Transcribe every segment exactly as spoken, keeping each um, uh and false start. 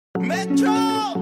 Metro.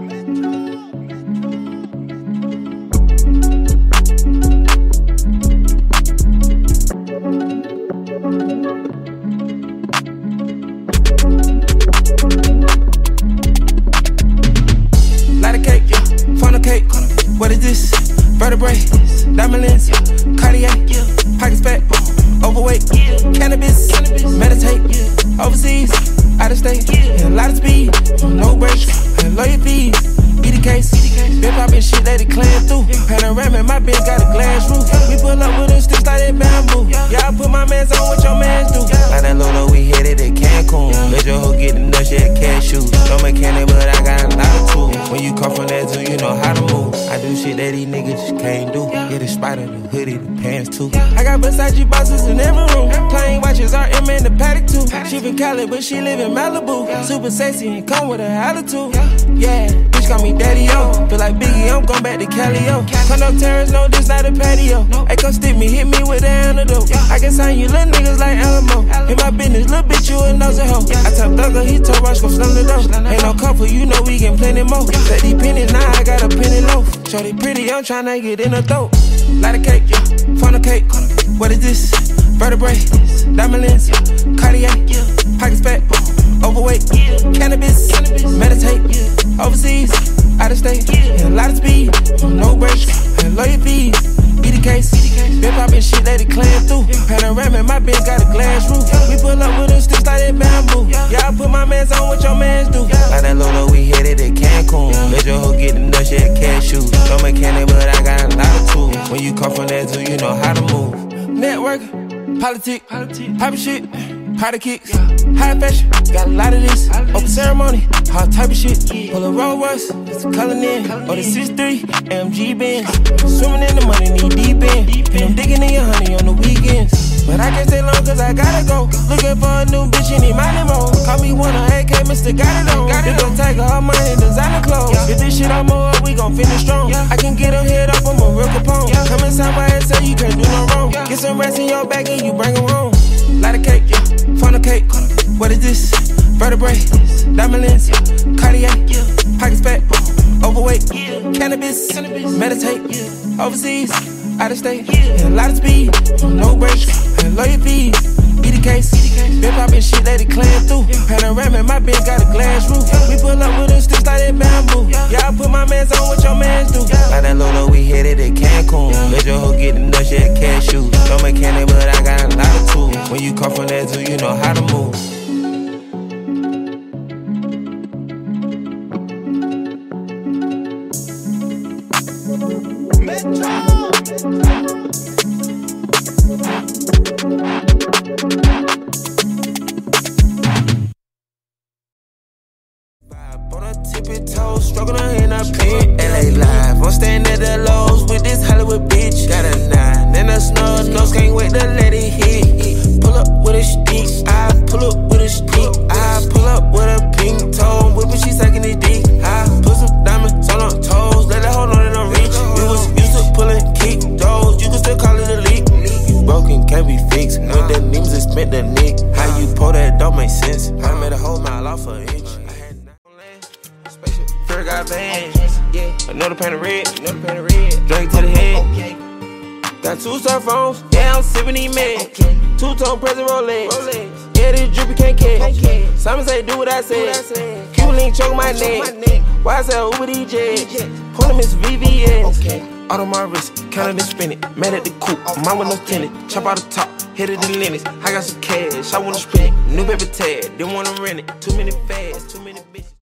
Lotta cake, yeah. Fornicate. What is this? Vertebrae. Diamond lens. Cartier. Pockets fat. Overweight. Cannabis. Meditate. Overseas. Out of state. A lot of speed. No brakes. Lawyer fees. Be the case. Been poppin' shit that it clan through. Panoramic, my Benz got a glass roof. We pull up with them sticks like that bamboo. Yeah, I put my mans on what your mans do. Like that Lotta, we headed to Cancún. Let your hoe get the nuts, yeah, cashew. No mechanic, but I got a lot of tools. When you come from that zoo, you know how to move. I do shit that these niggas just can't do. Gettin Spider, the hoodie, the pants too. I got Versace boxes in every room. Plain watches, R M in the paddock too. She from Cali, but she live in Malibu. Super sexy and come with an attitude. Yeah, bitch call me daddy-o. Feel like Biggie, I'm going back to Cali-o. Condo terrace, no, this not a patio. Hey, come stick me, hit me with the antidote. I can sign you little niggas like Alamo. In my business, little bitch, you a nosy hoe. I tell Thugger, he told Rush, go slam the door. Ain't no couple, you know we get plenty more. Set these pennies, now I got a penny loaf. Shorty pretty, I'm tryna get in the throat. Lotta cake, yeah. Fornicate. What is this? Vertebrae. Diamond lens. Cartier. Pockets fat. Overweight. Cannabis. Meditate. Overseas. Out of state. A lot of speed. No brakes. Lawyer fees. Be the case. Been poppin' shit that it clan through. Panoramic, my Benz got a glass roof. We pull up with them sticks like that bamboo. Yeah, I put my mans on what your mans do. Like that Lotta, we headed to Cancún. Let your hoe get the nuts, yeah, cashew. No mechanic, but I got a lot of tools. When you come from that zoo, you know how to move. Network, politics, poppin' shit, party kicks, high fashion, got a lot of this. Open ceremony, all type of shit. Pull a Rolls Royce, it's a color in, or the six three, M G Benz. Swimming in the money, knee deep in, and I'm digging in your honey on the weekends. But I can't stay long cause I gotta go. Looking for a new bitch, you need my limo. Call me one of A K, Mister Got It On. This gon' take all money, designer clothes. If this shit I'm up, we gon' finish strong. I can get them head up, I'm a real Capone. Come inside my head, say you can't do no wrong. Get some rest in your bag and you bring them home. Lotta cake, yeah. Fornicate. What is this? Vertebrae. Diamond lens. Cartier. Pockets fat. Overweight. Cannabis. Meditate. Overseas. Out of state. A lot of speed. No brakes. Lawyer fees. Be the case. Been poppin' shit that it clan through. Panoramic, my Benz got a glass roof. We pull up with them sticks like that bamboo. Yeah, I put my mans on what your mans do. Like that Lotta, we headed to Cancún. Let your hoe get the nuts, yeah, cashew. No mechanic, but I got a lot of tools. When you come from that zoo, you know how to move. Metro. On a tippy toe, struggling in a pit. L A live, I'm staying at the lows with this Hollywood bitch. Got a nine and a snub nose, can't wait to let it hit. Pull up with a stick, I pull up with a stick. I pull up with a pink toe, whipping, she sucking it dick. I put some diamonds on her toes, let her hold on and don't reach. We was used to pulling kick doors, you can still call it a leak. You broken, can't be fixed. With the names and spent the nick. How you pull that don't make sense. I made a whole mile off an inch. First got Benz, yeah. Another pan of red, another pan of red. Drink to the head. Okay. Got two cell phones, yeah, I'm sipping these meds. Okay. Two tone present Rolex. Rolex. Yeah, this drippy can't catch. Okay. Simon say do what I said. Cuban link choke my neck. Why I say Uber D J? Pull him, it's V V S. Okay. Out of my wrist, counted and spin it. Mad at the coupe, mine with no tenant. Chop out the top, hit it the Linux. I got some cash, I wanna spend it. New paper tag, didn't wanna rent it. Too many fads, too many bitches.